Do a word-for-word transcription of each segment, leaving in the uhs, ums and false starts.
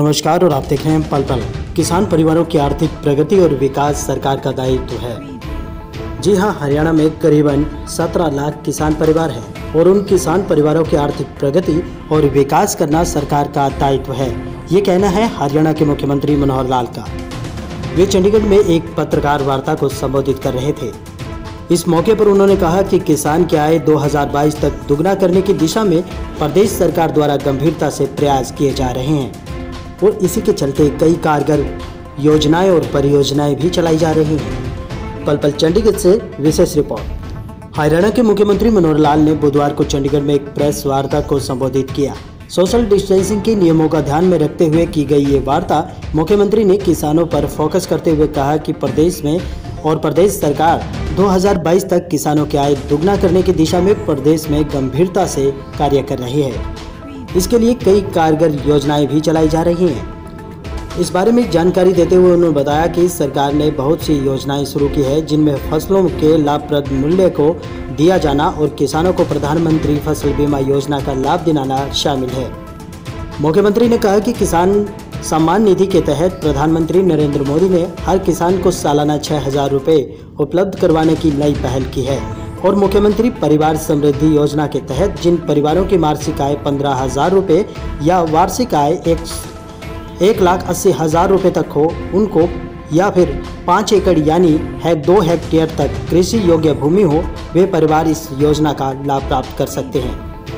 नमस्कार और आप देख रहे हैं पल पल। किसान परिवारों की आर्थिक प्रगति और विकास सरकार का दायित्व है। जी हां, हरियाणा में करीबन सत्रह लाख किसान परिवार हैं और उन किसान परिवारों की आर्थिक प्रगति और विकास करना सरकार का दायित्व है। ये कहना है हरियाणा के मुख्यमंत्री मनोहर लाल का। वे चंडीगढ़ में एक पत्रकार वार्ता को संबोधित कर रहे थे। इस मौके पर उन्होंने कहा कि किसान की आय दो हज़ार बाईस तक दुगना करने की दिशा में प्रदेश सरकार द्वारा गंभीरता से प्रयास किए जा रहे हैं और इसी के चलते कई कारगर योजनाएं और परियोजनाएं भी चलाई जा रही हैं। पल पल चंडीगढ़ से विशेष रिपोर्ट। हरियाणा के मुख्यमंत्री मनोहर लाल ने बुधवार को चंडीगढ़ में एक प्रेस वार्ता को संबोधित किया। सोशल डिस्टेंसिंग के नियमों का ध्यान में रखते हुए की गई ये वार्ता मुख्यमंत्री ने किसानों पर फोकस करते हुए कहा कि प्रदेश में और प्रदेश सरकार दो हज़ार बाईस तक किसानों की आय दुगना करने की दिशा में प्रदेश में गंभीरता से कार्य कर रही है। इसके लिए कई कारगर योजनाएं भी चलाई जा रही हैं। इस बारे में जानकारी देते हुए उन्होंने बताया कि सरकार ने बहुत सी योजनाएं शुरू की है, जिनमें फसलों के लाभप्रद मूल्य को दिया जाना और किसानों को प्रधानमंत्री फसल बीमा योजना का लाभ दिलाना शामिल है। मुख्यमंत्री ने कहा कि किसान सम्मान निधि के तहत प्रधानमंत्री नरेंद्र मोदी ने हर किसान को सालाना छह हजार रुपये उपलब्ध करवाने की नई पहल की है और मुख्यमंत्री परिवार समृद्धि योजना के तहत जिन परिवारों की मासिक आय पंद्रह हजार रुपये या वार्षिक आय एक एक लाख अस्सी हजार रुपये तक हो, उनको या फिर पाँच एकड़ यानी है दो हेक्टेयर तक कृषि योग्य भूमि हो, वे परिवार इस योजना का लाभ प्राप्त कर सकते हैं।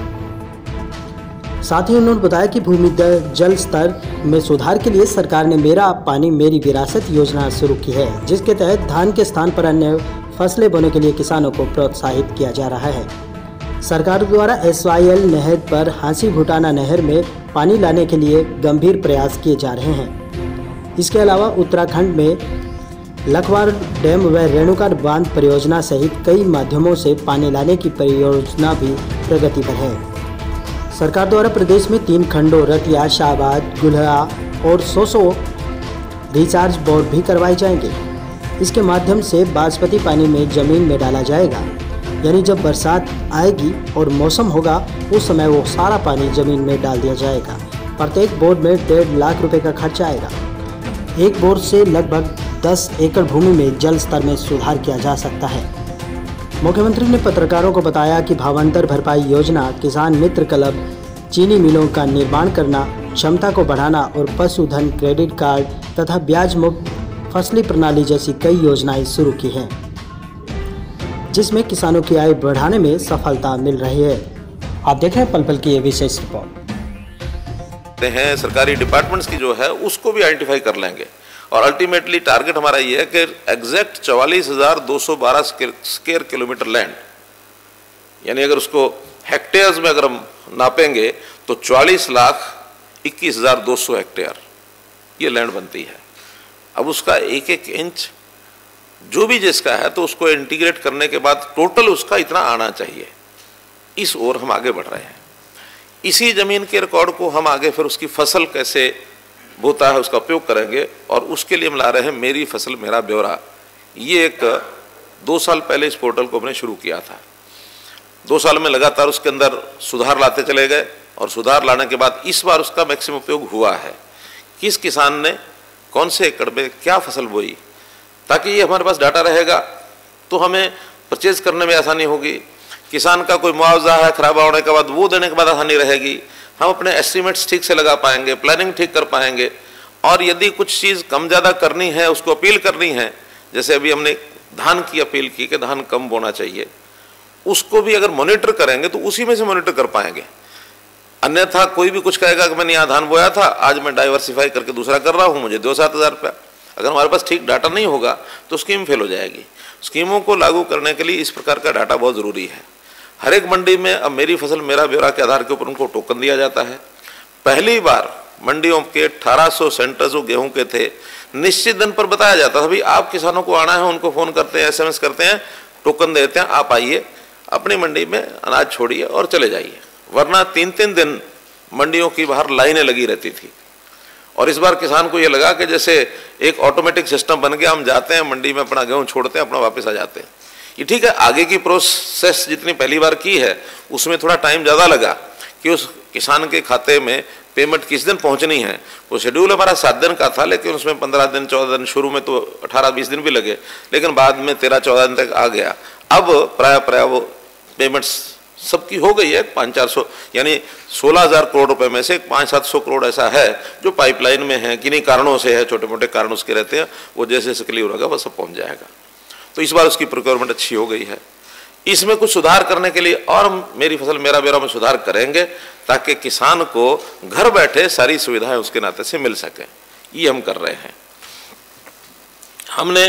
साथ ही उन्होंने बताया कि भूमिगत जल स्तर में सुधार के लिए सरकार ने मेरा पानी मेरी विरासत योजना शुरू की है, जिसके तहत धान के स्थान पर अन्य फसलें बोने के लिए किसानों को प्रोत्साहित किया जा रहा है। सरकार द्वारा एस वाई एल नहर पर हांसी भुटाना नहर में पानी लाने के लिए गंभीर प्रयास किए जा रहे हैं। इसके अलावा उत्तराखंड में लखवाड़ डैम व रेणुका बांध परियोजना सहित कई माध्यमों से पानी लाने की परियोजना भी प्रगति पर है। सरकार द्वारा प्रदेश में तीन खंडों रतिया, शाहबाद, गुल्हा और सोसो रिचार्ज बोर्ड भी करवाए जाएंगे। इसके माध्यम से बासमती पानी में जमीन में डाला जाएगा, यानी जब बरसात आएगी और मौसम होगा उस समय वो सारा पानी जमीन में डाल दिया जाएगा। प्रत्येक बोर्ड में डेढ़ लाख रुपए का खर्चा आएगा। एक बोर्ड से लगभग दस एकड़ भूमि में जल स्तर में सुधार किया जा सकता है। मुख्यमंत्री ने पत्रकारों को बताया कि भावांतर भरपाई योजना, किसान मित्र क्लब, चीनी मिलों का निर्माण करना, क्षमता को बढ़ाना और पशुधन क्रेडिट कार्ड तथा ब्याज मुक्त फसली प्रणाली जैसी कई योजनाएं शुरू की हैं, जिसमें किसानों की आय बढ़ाने में सफलता मिल रही है। आप देख रहे हैं पल पल की ये विशेष रिपोर्ट। हैं सरकारी डिपार्टमेंट्स की जो है उसको भी आइडेंटिफाई कर लेंगे और अल्टीमेटली टारगेट हमारा ये है कि एग्जैक्ट चवालीस हजार दो सौ बारह स्क्वायर किलोमीटर लैंड, यानी अगर उसको हेक्टेयर्स में अगर हम नापेंगे तो चवालीस लाख इक्कीस हजार दो सौ हेक्टेयर ये लैंड बनती है। अब उसका एक एक इंच जो भी जिसका है तो उसको इंटीग्रेट करने के बाद टोटल उसका इतना आना चाहिए। इस ओर हम आगे बढ़ रहे हैं। इसी जमीन के रिकॉर्ड को हम आगे फिर उसकी फसल कैसे बोता है उसका उपयोग करेंगे और उसके लिए हम ला रहे हैं मेरी फसल मेरा ब्यौरा। ये एक दो साल पहले इस पोर्टल को हमने शुरू किया था। दो साल में लगातार उसके अंदर सुधार लाते चले गए और सुधार लाने के बाद इस बार उसका मैक्सिमम उपयोग हुआ है। किस किसान ने कौन से एकड़ में क्या फसल बोई, ताकि ये हमारे पास डाटा रहेगा तो हमें परचेज करने में आसानी होगी। किसान का कोई मुआवजा है खराब होने के बाद वो देने के बाद आसानी रहेगी। हम अपने एस्टिमेट्स ठीक से लगा पाएंगे, प्लानिंग ठीक कर पाएंगे और यदि कुछ चीज़ कम ज़्यादा करनी है, उसको अपील करनी है, जैसे अभी हमने धान की अपील की कि धान कम बोना चाहिए, उसको भी अगर मॉनिटर करेंगे तो उसी में से मॉनिटर कर पाएंगे। अन्यथा कोई भी कुछ कहेगा कि मैंने यहाँ धान बोया था, आज मैं डाइवर्सिफाई करके दूसरा कर रहा हूँ, मुझे दो सात हज़ार रुपया। अगर हमारे पास ठीक डाटा नहीं होगा तो स्कीम फेल हो जाएगी। स्कीमों को लागू करने के लिए इस प्रकार का डाटा बहुत ज़रूरी है। हर एक मंडी में अब मेरी फसल मेरा ब्यौरा के आधार के ऊपर उनको टोकन दिया जाता है। पहली बार मंडियों के अठारह सौ सेंटर जो गेहूं के थे, निश्चित दिन पर बताया जाता था भाई आप किसानों को आना है, उनको फ़ोन करते हैं, एसएमएस करते हैं, टोकन देते हैं, आप आइए अपनी मंडी में अनाज छोड़िए और चले जाइए। वरना तीन तीन दिन मंडियों की बाहर लाइनें लगी रहती थी। और इस बार किसान को ये लगा कि जैसे एक ऑटोमेटिक सिस्टम बन गया, हम जाते हैं मंडी में अपना गेहूँ छोड़ते हैं, अपना वापस आ जाते हैं। ये ठीक है, आगे की प्रोसेस जितनी पहली बार की है उसमें थोड़ा टाइम ज़्यादा लगा कि उस किसान के खाते में पेमेंट किस दिन पहुंचनी है, वो शेड्यूल हमारा सात दिन का था, लेकिन उसमें पंद्रह दिन चौदह दिन, शुरू में तो अठारह बीस दिन भी लगे, लेकिन बाद में तेरह चौदह दिन तक आ गया। अब प्राय प्राय वो पेमेंट्स सबकी हो गई है, पाँच चार सौ यानी सोलह हजार करोड़ रुपए में से पाँच सात सौ करोड़ ऐसा है जो पाइपलाइन में है, किन्हीं कारणों से है, छोटे मोटे कारण उसके रहते हैं, वो जैसे जैसे क्लियर होगा वो सब पहुंच जाएगा। तो इस बार उसकी प्रोक्योरमेंट अच्छी हो गई है। इसमें कुछ सुधार करने के लिए और मेरी फसल मेरा ब्यौरा में सुधार करेंगे ताकि किसान को घर बैठे सारी सुविधाएं उसके नाते से मिल सके, ये हम कर रहे हैं। हमने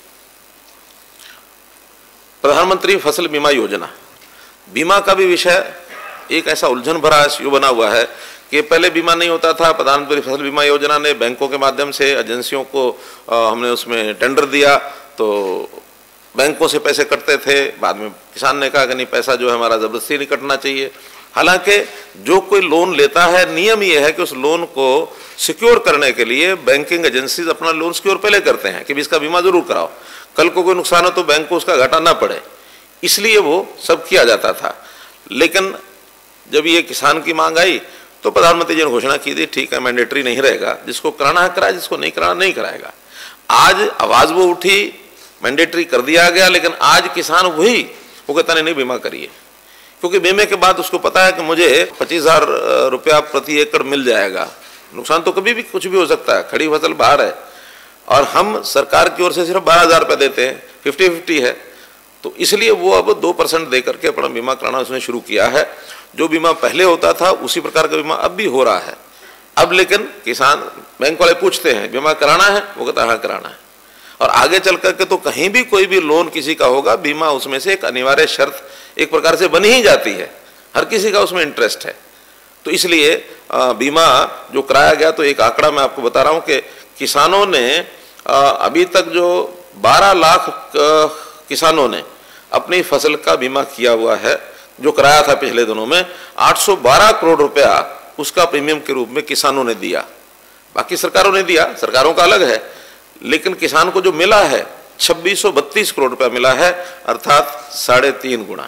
प्रधानमंत्री फसल बीमा योजना, बीमा का भी विषय एक ऐसा उलझन भरा इश्यू बना हुआ है कि पहले बीमा नहीं होता था। प्रधानमंत्री फसल बीमा योजना ने बैंकों के माध्यम से एजेंसियों को आ, हमने उसमें टेंडर दिया, तो बैंकों से पैसे कटते थे। बाद में किसान ने कहा कि नहीं, पैसा जो है हमारा जबरदस्ती नहीं कटना चाहिए। हालांकि जो कोई लोन लेता है, नियम ये है कि उस लोन को सिक्योर करने के लिए बैंकिंग एजेंसीज अपना लोन सिक्योर पहले करते हैं कि इसका बीमा जरूर कराओ, कल को कोई नुकसान हो तो बैंक को उसका घाटा ना पड़े, इसलिए वो सब किया जाता था। लेकिन जब ये किसान की मांग आई तो प्रधानमंत्री जी ने घोषणा की थी, ठीक है मैंडेटरी नहीं रहेगा, जिसको कराना है कराए, जिसको नहीं कराना नहीं कराएगा। आज आवाज वो उठी, मैंडेटरी कर दिया गया, लेकिन आज किसान वही वो कहता नहीं, नहीं बीमा करिए, क्योंकि बीमे के बाद उसको पता है कि मुझे पच्चीस हजार रुपया प्रति एकड़ मिल जाएगा। नुकसान तो कभी भी कुछ भी हो सकता है, खड़ी फसल बाहर है और हम सरकार की ओर से सिर्फ बारह हजार रुपये देते हैं, फिफ्टी फिफ्टी है, तो इसलिए वो अब दो परसेंट दे करके अपना बीमा कराना उसने शुरू किया है। जो बीमा पहले होता था उसी प्रकार का बीमा अब भी हो रहा है। अब लेकिन किसान, बैंक वाले पूछते हैं बीमा कराना है, वो कहता है हाँ कराना है, और आगे चल करके तो कहीं भी कोई भी लोन किसी का होगा, बीमा उसमें से एक अनिवार्य शर्त एक प्रकार से बनी ही जाती है, हर किसी का उसमें इंटरेस्ट है। तो इसलिए बीमा जो कराया गया, तो एक आंकड़ा मैं आपको बता रहा हूं कि किसानों ने अभी तक जो बारह लाख किसानों ने अपनी फसल का बीमा किया हुआ है, जो कराया था पिछले दिनों में, आठ सौ बारह करोड़ रुपया उसका प्रीमियम के रूप में किसानों ने दिया। बाकी सरकारों ने दिया, सरकारों का अलग है, लेकिन किसान को जो मिला है छब्बीस सौ बत्तीस करोड़ रुपया मिला है, अर्थात साढ़े तीन गुना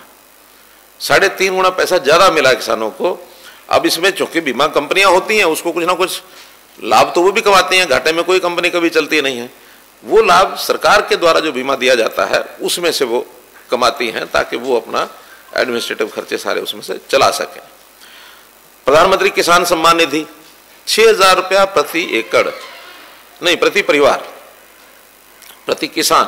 साढ़े तीन गुना पैसा ज्यादा मिला किसानों को। अब इसमें चूंकि बीमा कंपनियां होती हैं, उसको कुछ ना कुछ लाभ तो वो भी कमाती हैं, घाटे में कोई कंपनी कभी चलती नहीं है। वो लाभ सरकार के द्वारा जो बीमा दिया जाता है उसमें से वो कमाती हैं, ताकि वो अपना एडमिनिस्ट्रेटिव खर्चे सारे उसमें से चला सके। प्रधानमंत्री किसान सम्मान निधि छह हजार रुपया प्रति एकड़ नहीं, प्रति परिवार, प्रति किसान।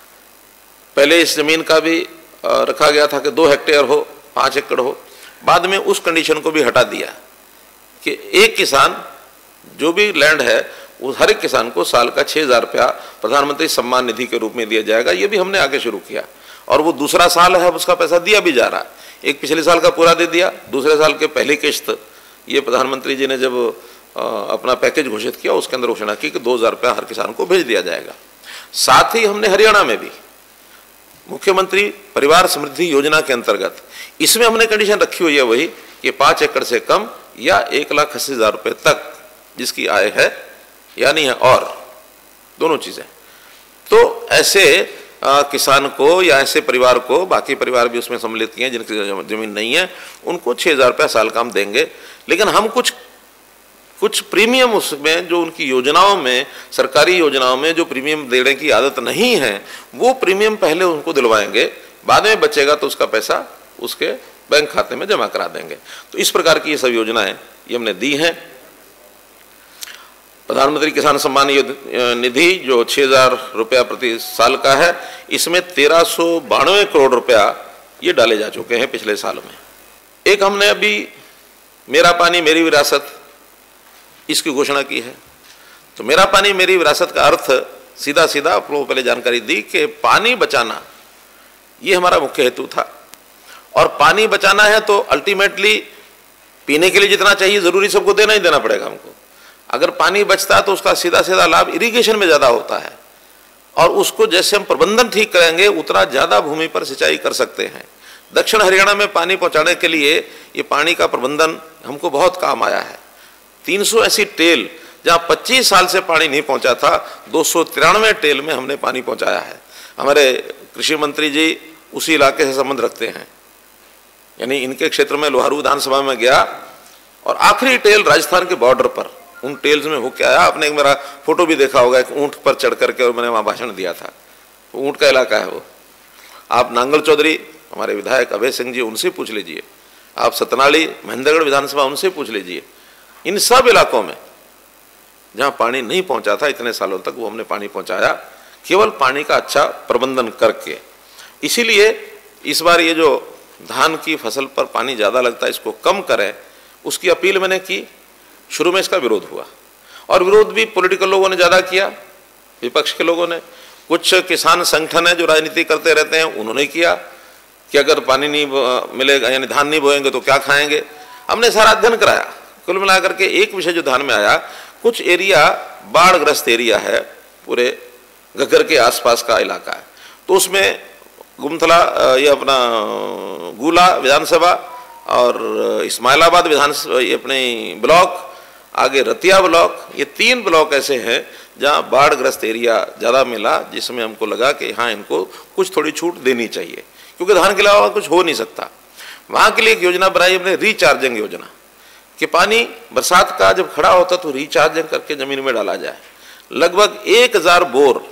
पहले इस जमीन का भी रखा गया था कि दो हेक्टेयर हो, पांच एकड़ हो, बाद में उस कंडीशन को भी हटा दिया कि एक किसान जो भी लैंड है उस हर एक किसान को साल का छह हजार रुपया प्रधानमंत्री सम्मान निधि के रूप में दिया जाएगा। ये भी हमने आगे शुरू किया और वो दूसरा साल है, उसका पैसा दिया भी जा रहा है। एक पिछले साल का पूरा दे दिया, दूसरे साल के पहली किश्त ये प्रधानमंत्री जी ने जब अपना पैकेज घोषित किया उसके अंदर घोषणा की कि दो हजार रुपया हर किसान को भेज दिया जाएगा। साथ ही हमने हरियाणा में भी मुख्यमंत्री परिवार समृद्धि योजना के अंतर्गत इसमें हमने कंडीशन रखी हुई है वही कि पांच एकड़ से कम या एक लाख अस्सी हजार रुपये तक जिसकी आय है या नहीं है, और दोनों चीजें, तो ऐसे आ, किसान को या ऐसे परिवार को, बाकी परिवार भी उसमें सम्मिलित किए हैं जिनकी जमीन नहीं है, उनको छह हजार रुपया साल का हम देंगे। लेकिन हम कुछ कुछ प्रीमियम उसमें जो उनकी योजनाओं में, सरकारी योजनाओं में जो प्रीमियम देने की आदत नहीं है, वो प्रीमियम पहले उनको दिलवाएंगे, बाद में बचेगा तो उसका पैसा उसके बैंक खाते में जमा करा देंगे। तो इस प्रकार की ये सब योजनाएं ये हमने दी हैं। प्रधानमंत्री किसान सम्मान निधि जो छह हजार रुपया प्रति साल का है, इसमें तेरह सौ बानवे करोड़ रुपया ये डाले जा चुके हैं पिछले साल में। एक हमने अभी मेरा पानी मेरी विरासत इसकी घोषणा की है। तो मेरा पानी मेरी विरासत का अर्थ सीधा सीधा आप लोगों को पहले जानकारी दी कि पानी बचाना ये हमारा मुख्य हेतु था, और पानी बचाना है तो अल्टीमेटली पीने के लिए जितना चाहिए जरूरी सबको देना ही देना पड़ेगा हमको। अगर पानी बचता है तो उसका सीधा सीधा लाभ इरिगेशन में ज्यादा होता है, और उसको जैसे हम प्रबंधन ठीक करेंगे उतना ज्यादा भूमि पर सिंचाई कर सकते हैं। दक्षिण हरियाणा में पानी पहुंचाने के लिए ये पानी का प्रबंधन हमको बहुत काम आया है। तीन सौ ऐसी टेल जहां पच्चीस साल से पानी नहीं पहुंचा था, दो सौ तिरानवे टेल में हमने पानी पहुंचाया है। हमारे कृषि मंत्री जी उसी इलाके से संबंध रखते हैं, यानी इनके क्षेत्र में लोहारू विधानसभा में गया और आखिरी टेल राजस्थान के बॉर्डर पर, उन टेल्स में हो क्या है, आपने एक मेरा फोटो भी देखा होगा, एक ऊँट पर चढ़ करके और मैंने वहाँ भाषण दिया था, तो ऊँट का इलाका है वो। आप नांगल चौधरी हमारे विधायक अभय सिंह जी, उनसे पूछ लीजिए, आप सतनाली महेंद्रगढ़ विधानसभा, उनसे पूछ लीजिए। इन सब इलाकों में जहाँ पानी नहीं पहुँचा था इतने सालों तक, वो हमने पानी पहुँचाया केवल पानी का अच्छा प्रबंधन करके। इसीलिए इस बार ये जो धान की फसल पर पानी ज़्यादा लगता है इसको कम करें, उसकी अपील मैंने की। शुरू में इसका विरोध हुआ और विरोध भी पॉलिटिकल लोगों ने ज़्यादा किया, विपक्ष के लोगों ने, कुछ किसान संगठन है जो राजनीति करते रहते हैं उन्होंने किया कि अगर पानी नहीं मिलेगा यानी धान नहीं बोएंगे तो क्या खाएंगे। हमने सारा अध्ययन कराया, कुल मिलाकर के एक विषय जो ध्यान में आया, कुछ एरिया बाढ़ग्रस्त एरिया है, पूरे घग्गर के आसपास का इलाका है, तो उसमें गुमथला ये अपना गुला विधानसभा और इस्माइलाबाद विधानसभा ये अपने ब्लॉक, आगे रतिया ब्लॉक, ये तीन ब्लॉक ऐसे हैं जहाँ बाढ़ग्रस्त एरिया ज़्यादा मिला, जिसमें हमको लगा कि हाँ इनको कुछ थोड़ी छूट देनी चाहिए, क्योंकि धान के अलावा कुछ हो नहीं सकता। वहाँ के लिए एक योजना बनाई हमने, रिचार्जिंग योजना, कि पानी बरसात का जब खड़ा होता तो रिचार्जिंग करके ज़मीन में डाला जाए। लगभग एक हज़ार बोर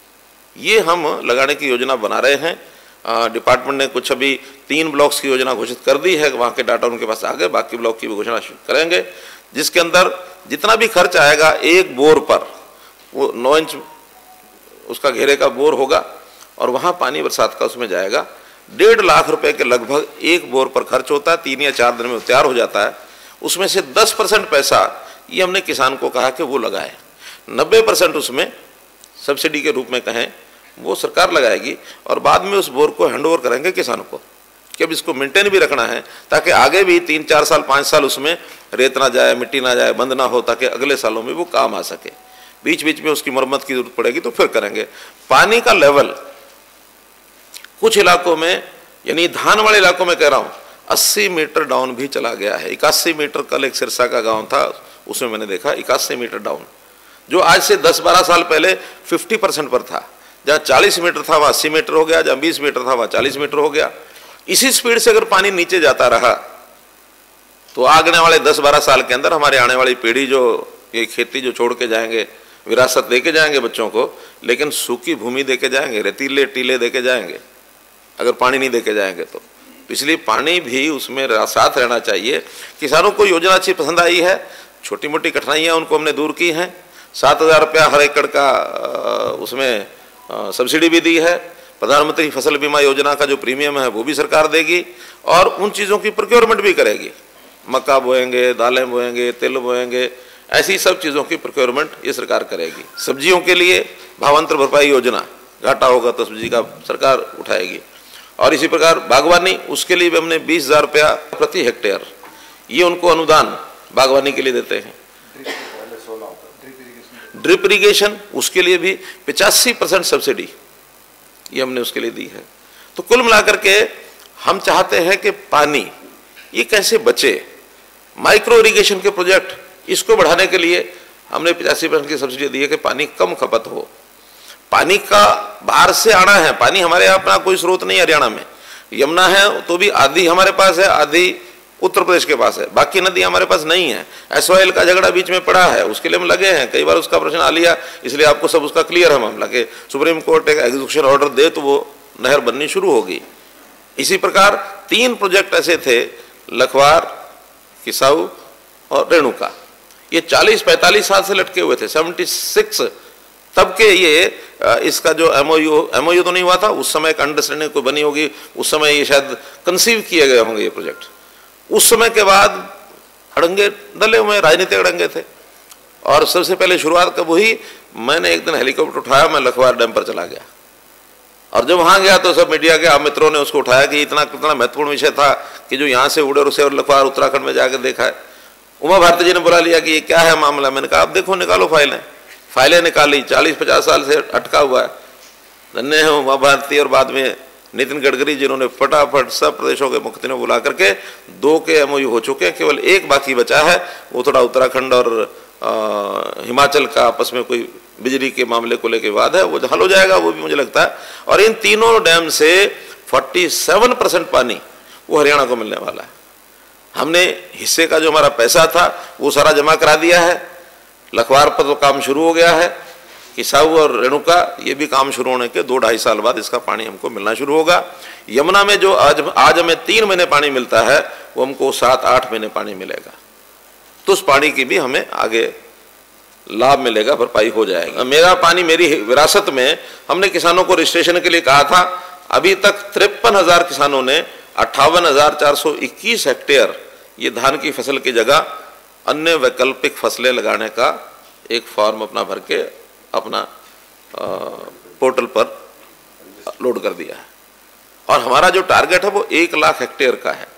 ये हम लगाने की योजना बना रहे हैं। डिपार्टमेंट ने कुछ अभी तीन ब्लॉक्स की योजना घोषित कर दी है, वहाँ के डाटा उनके पास आ गए, बाकी ब्लॉक की भी घोषणा करेंगे, जिसके अंदर जितना भी खर्च आएगा एक बोर पर, वो नौ इंच उसका घेरे का बोर होगा और वहाँ पानी बरसात का उसमें जाएगा। डेढ़ लाख रुपए के लगभग एक बोर पर खर्च होता है, तीन या चार दिन में तैयार हो जाता है। उसमें से दस परसेंट पैसा ये हमने किसान को कहा कि वो लगाए, नब्बे परसेंट उसमें सब्सिडी के रूप में कहें वो सरकार लगाएगी और बाद में उस बोर को हैंड ओवर करेंगे किसानों को कि अब इसको मेंटेन भी रखना है, ताकि आगे भी तीन चार साल पाँच साल उसमें रेत ना जाए, मिट्टी ना जाए, बंद ना हो, ताकि अगले सालों में वो काम आ सके। बीच बीच में उसकी मरम्मत की जरूरत पड़ेगी तो फिर करेंगे। पानी का लेवल कुछ इलाकों में, यानी धान वाले इलाकों में कह रहा हूँ, अस्सी मीटर डाउन भी चला गया है। इक्यासी मीटर, कल एक सिरसा का गाँव था उसमें मैंने देखा इक्यासी मीटर डाउन, जो आज से दस बारह साल पहले पचास परसेंट पर था। जहाँ चालीस मीटर था वहाँ अस्सी मीटर हो गया, जहाँ बीस मीटर था वहाँ चालीस मीटर हो गया। इसी स्पीड से अगर पानी नीचे जाता रहा तो आगने वाले दस बारह साल के अंदर हमारे आने वाली पीढ़ी जो ये खेती जो छोड़ के जाएंगे, विरासत दे के जाएंगे बच्चों को, लेकिन सूखी भूमि दे के जाएंगे, रेतीले टीले दे के जाएंगे अगर पानी नहीं दे के जाएंगे तो। इसलिए पानी भी उसमें साथ रहना चाहिए। किसानों को योजना अच्छी पसंद आई है, छोटी मोटी कठिनाइयाँ उनको हमने दूर की हैं। सात हज़ार रुपया हर एकड़ का उसमें सब्सिडी भी दी है। प्रधानमंत्री फसल बीमा योजना का जो प्रीमियम है वो भी सरकार देगी और उन चीज़ों की प्रोक्योरमेंट भी करेगी। मक्का बोएंगे, दालें बोएंगे, तिल बोएंगे, ऐसी सब चीज़ों की प्रोक्योरमेंट ये सरकार करेगी। सब्जियों के लिए भावांतर भरपाई योजना, घाटा होगा तो सब्जी का सरकार उठाएगी। और इसी प्रकार बागवानी, उसके लिए भी हमने बीस हज़ार रुपया प्रति हेक्टेयर ये उनको अनुदान बागवानी के लिए देते हैं। ड्रिप इरिगेशन उसके लिए भी पचासी परसेंट सब्सिडी ये हमने उसके लिए दी है। तो कुल मिलाकर के हम चाहते हैं कि पानी ये कैसे बचे। माइक्रो इरिगेशन के प्रोजेक्ट इसको बढ़ाने के लिए हमने पचासी परसेंट की सब्सिडी दी है कि पानी कम खपत हो। पानी का बाहर से आना है, पानी हमारे यहाँ अपना कोई स्रोत नहीं। हरियाणा में यमुना है तो भी आधी हमारे पास है, आधी उत्तर प्रदेश के पास है, बाकी नदी हमारे पास नहीं है। एस वाई एल का झगड़ा बीच में पड़ा है, उसके लिए हम लगे हैं, कई बार उसका प्रश्न आ लिया, इसलिए आपको सब उसका क्लियर है मामला कि सुप्रीम कोर्ट एक एग्जीक्यूशन ऑर्डर दे तो वो नहर बननी शुरू होगी। इसी प्रकार तीन प्रोजेक्ट ऐसे थे, लखवार, किसाऊ और रेणुका, ये चालीस पैंतालीस साल से लटके हुए थे। सेवेंटी सिक्स तब के ये इसका जो एमओयू एमओयू तो नहीं हुआ था, उस समय एक अंडरस्टैंडिंग कोई बनी होगी, उस समय ये शायद कंसीव किए गए होंगे ये प्रोजेक्ट। उस समय के बाद अड़ंगे डले हुए राजनीतिक अड़ंगे थे और सबसे पहले शुरुआत कब हुई, मैंने एक दिन हेलीकॉप्टर उठाया, मैं लखवार डैम पर चला गया और जब वहाँ गया तो सब मीडिया के मित्रों ने उसको उठाया कि इतना कितना महत्वपूर्ण विषय था कि जो यहाँ से उड़े उसे और लखवार उत्तराखंड में जाकर देखा है। उमा भारती जी ने बुला लिया कि ये क्या है मामला। मैंने कहा आप देखो, निकालो फाइलें। फाइलें निकाली, चालीस पचास साल से अटका हुआ है। धन्य है उमा भारती और बाद में नितिन गडकरी जिन्होंने फटाफट सब प्रदेशों के मुख्यमंत्रियों बुला करके दो के एमओयू हो चुके हैं, केवल एक बाकी बचा है, वो थोड़ा उत्तराखंड और आ, हिमाचल का आपस में कोई बिजली के मामले को लेकर विवाद है, वो हल हो जाएगा वो भी मुझे लगता है। और इन तीनों डैम से सैंतालीस परसेंट पानी वो हरियाणा को मिलने वाला है। हमने हिस्से का जो हमारा पैसा था वो सारा जमा करा दिया है। लखवार पर तो काम शुरू हो गया है। किसाऊ और रेणुका ये भी काम शुरू होने के दो ढाई साल बाद इसका पानी हमको मिलना शुरू होगा। यमुना में जो आज आज हमें तीन महीने पानी मिलता है वो हमको सात आठ महीने पानी मिलेगा, तो उस पानी की भी हमें आगे लाभ मिलेगा, भरपाई हो जाएगी। मेरा पानी मेरी विरासत में हमने किसानों को रजिस्ट्रेशन के लिए कहा था। अभी तक तिरपन हजार किसानों ने अट्ठावन हजार चार सौ इक्कीस हेक्टेयर ये धान की फसल की जगह अन्य वैकल्पिक फसलें लगाने का एक फॉर्म अपना भर के अपना आ, पोर्टल पर लोड कर दिया है। और हमारा जो टारगेट है वो एक लाख हेक्टेयर का है।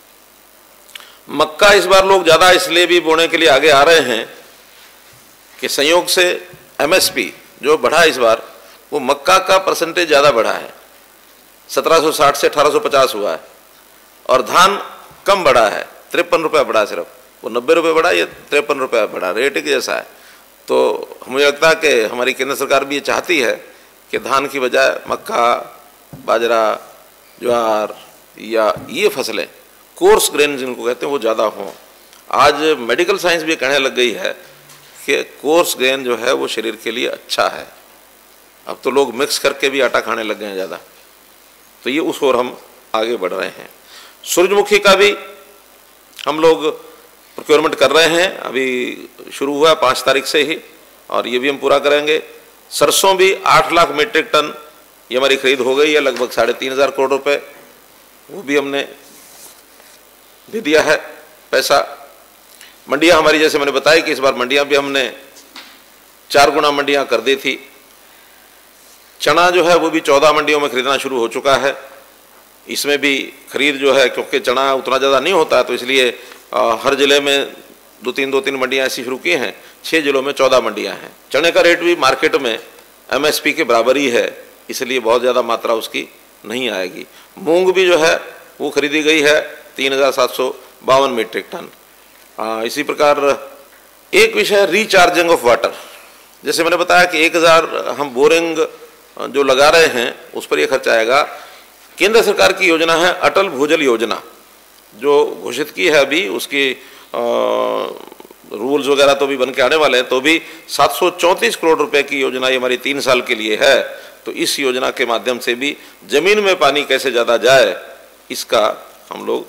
मक्का इस बार लोग ज़्यादा इसलिए भी बोने के लिए आगे आ रहे हैं कि संयोग से एमएसपी जो बढ़ा इस बार, वो मक्का का परसेंटेज ज़्यादा बढ़ा है, सत्रह सौ साठ से अठारह सौ पचास हुआ है, और धान कम बढ़ा है, तिरपन रुपया बढ़ा सिर्फ, वो नब्बे रुपये बढ़ा, ये तिरपन रुपया बढ़ा, रेट एक जैसा है। तो मुझे लगता है कि हमारी केंद्र सरकार भी ये चाहती है कि धान की बजाय मक्का, बाजरा, ज्वार या ये फसलें कोर्स ग्रेन जिनको कहते हैं वो ज़्यादा हों। आज मेडिकल साइंस भी कहने लग गई है कि कोर्स ग्रेन जो है वो शरीर के लिए अच्छा है। अब तो लोग मिक्स करके भी आटा खाने लग गए हैं ज़्यादा, तो ये उस ओर हम आगे बढ़ रहे हैं। सूरजमुखी का भी हम लोग प्रोक्योरमेंट कर रहे हैं, अभी शुरू हुआ पाँच तारीख से ही, और ये भी हम पूरा करेंगे। सरसों भी आठ लाख मीट्रिक टन ये हमारी खरीद हो गई है, लगभग साढ़े तीन हज़ार करोड़ रुपए, वो भी हमने दे दिया है पैसा। मंडियां हमारी, जैसे मैंने बताया कि इस बार मंडियां भी हमने चार गुना मंडियां कर दी थी। चना जो है वो भी चौदह मंडियों में खरीदना शुरू हो चुका है। इसमें भी खरीद जो है, क्योंकि चना उतना ज़्यादा नहीं होता, तो इसलिए आ, हर ज़िले में दो तीन दो तीन मंडियां ऐसी शुरू की हैं। छः ज़िलों में चौदह मंडियां हैं। चने का रेट भी मार्केट में एमएसपी के बराबर ही है, इसलिए बहुत ज़्यादा मात्रा उसकी नहीं आएगी। मूंग भी जो है वो खरीदी गई है तीन हज़ार सात सौ बावन मीट्रिक टन। आ, इसी प्रकार एक विषय रिचार्जिंग ऑफ वाटर, जैसे मैंने बताया कि एक हज़ार हम बोरिंग जो लगा रहे हैं उस पर यह खर्च आएगा। केंद्र सरकार की योजना है अटल भूजल योजना, जो घोषित की है अभी, उसकी रूल्स वगैरह तो भी बन के आने वाले हैं, तो भी सात सौ चौंतीस करोड़ रुपए की योजना ये हमारी तीन साल के लिए है। तो इस योजना के माध्यम से भी जमीन में पानी कैसे ज़्यादा जाए इसका हम लोग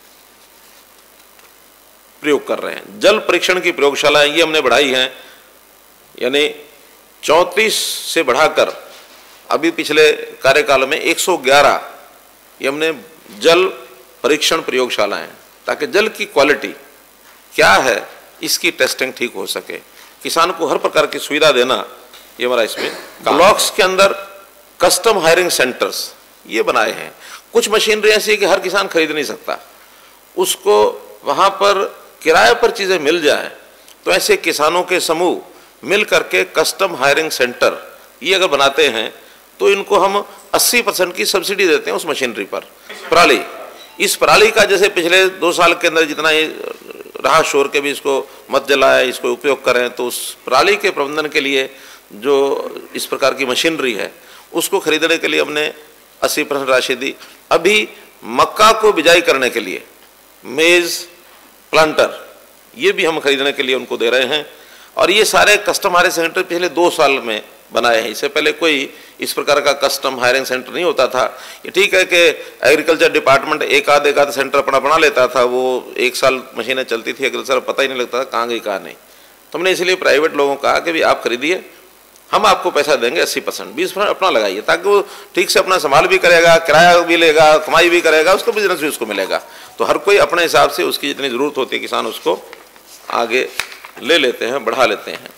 प्रयोग कर रहे हैं। जल परीक्षण की प्रयोगशालाएं ये हमने बढ़ाई हैं, यानी चौंतीस से बढ़ाकर अभी पिछले कार्यकाल में एक सौ ग्यारह ये हमने जल परीक्षण प्रयोगशालाएं, ताकि जल की क्वालिटी क्या है इसकी टेस्टिंग ठीक हो सके, किसान को हर प्रकार की सुविधा देना ये हमारा इसमें। ब्लॉक्स के अंदर कस्टम हायरिंग सेंटर्स ये बनाए हैं। कुछ मशीनरी ऐसी है कि हर किसान खरीद नहीं सकता, उसको वहाँ पर किराए पर चीज़ें मिल जाए, तो ऐसे किसानों के समूह मिल करके कस्टम हायरिंग सेंटर ये अगर बनाते हैं तो इनको हम अस्सी परसेंट की सब्सिडी देते हैं उस मशीनरी पर। पराली, इस पराली का जैसे पिछले दो साल के अंदर जितना ये रहा शोर के भी इसको मत जलाए, इसको उपयोग करें, तो उस पराली के प्रबंधन के लिए जो इस प्रकार की मशीनरी है उसको खरीदने के लिए हमने अस्सी परसेंट राशि दी। अभी मक्का को बिजाई करने के लिए मेज प्लांटर ये भी हम खरीदने के लिए उनको दे रहे हैं, और ये सारे कस्टम हायरिंग सेंटर पिछले दो साल में बनाए हैं। इससे पहले कोई इस प्रकार का कस्टम हायरिंग सेंटर नहीं होता था। ये ठीक है कि एग्रीकल्चर डिपार्टमेंट एक आध एक आध सेंटर अपना बना लेता था, वो एक साल मशीनें चलती थी, एग्रीकल्चर पता ही नहीं लगता था कहाँ गई कहाँ नहीं। तो हमने इसलिए प्राइवेट लोगों को कहा कि भाई आप खरीदिए, हम आपको पैसा देंगे अस्सी परसेंट, बीस परसेंट अपना लगाइए, ताकि वो ठीक से अपना संभाल भी करेगा, किराया भी लेगा, कमाई भी करेगा, उसको बिजनेस भी उसको मिलेगा। तो हर कोई अपने हिसाब से उसकी जितनी ज़रूरत होती है किसान उसको आगे ले लेते हैं, बढ़ा लेते हैं।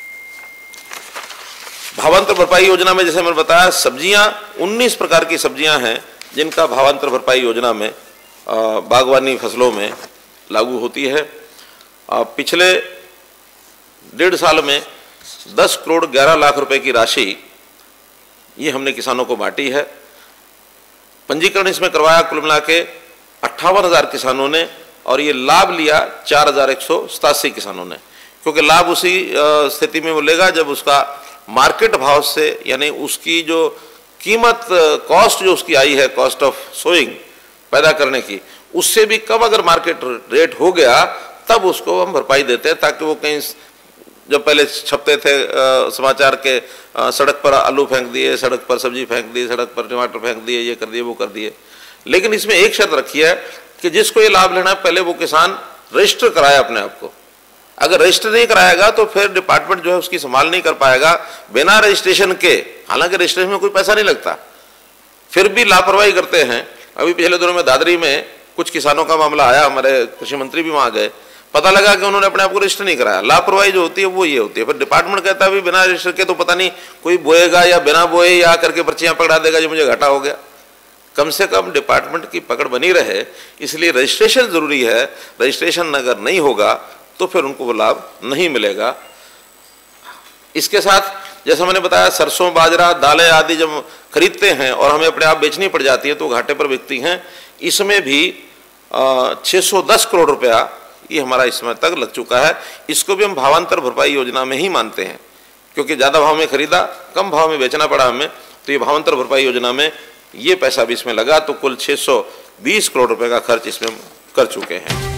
भावांतर भरपाई योजना में जैसे मैंने बताया, सब्जियां उन्नीस प्रकार की सब्जियां हैं जिनका भावांतर भरपाई योजना में बागवानी फसलों में लागू होती है। पिछले डेढ़ साल में दस करोड़ ग्यारह लाख रुपए की राशि ये हमने किसानों को बांटी है। पंजीकरण इसमें करवाया कुल मिला के अट्ठावन हजार किसानों ने, और ये लाभ लिया चार हजार एक सौ सतासी किसानों ने, क्योंकि लाभ उसी स्थिति में वो लेगा जब उसका मार्केट भाव से, यानी उसकी जो कीमत कॉस्ट जो उसकी आई है, कॉस्ट ऑफ सोइंग पैदा करने की, उससे भी कम अगर मार्केट रेट हो गया तब उसको हम भरपाई देते हैं, ताकि वो कहीं जब पहले छपते थे आ, समाचार के आ, सड़क पर आलू फेंक दिए, सड़क पर सब्जी फेंक दी, सड़क पर टमाटर फेंक दिए, ये कर दिए वो कर दिए। लेकिन इसमें एक शर्त रखी है कि जिसको ये लाभ लेना है पहले वो किसान रजिस्टर कराए अपने आप को। अगर रजिस्टर नहीं कराएगा तो फिर डिपार्टमेंट जो है उसकी संभाल नहीं कर पाएगा बिना रजिस्ट्रेशन के। हालांकि रजिस्ट्रेशन में कोई पैसा नहीं लगता, फिर भी लापरवाही करते हैं। अभी पिछले दिनों में दादरी में कुछ किसानों का मामला आया, हमारे कृषि मंत्री भी वहां गए, पता लगा कि उन्होंने अपने आप को रजिस्टर नहीं कराया। लापरवाही जो होती है वो ये होती है। फिर डिपार्टमेंट कहता है बिना रजिस्टर के तो पता नहीं कोई बोएगा या बिना बोए या करके पर्चियां पकड़ा देगा जो मुझे घाटा हो गया। कम से कम डिपार्टमेंट की पकड़ बनी रहे, इसलिए रजिस्ट्रेशन जरूरी है। रजिस्ट्रेशन अगर नहीं होगा तो फिर उनको वो लाभ नहीं मिलेगा। इसके साथ जैसा मैंने बताया, सरसों, बाजरा, दालें आदि जब खरीदते हैं और हमें अपने आप बेचनी पड़ जाती है तो घाटे पर बिकती हैं। इसमें भी छः सौ दस करोड़ रुपया ये हमारा इस समय तक लग चुका है। इसको भी हम भावांतर भरपाई योजना में ही मानते हैं, क्योंकि ज़्यादा भाव में खरीदा, कम भाव में बेचना पड़ा हमें, तो ये भावांतर भरपाई योजना में ये पैसा भी इसमें लगा। तो कुल छः सौ बीस करोड़ रुपए का खर्च इसमें कर चुके हैं।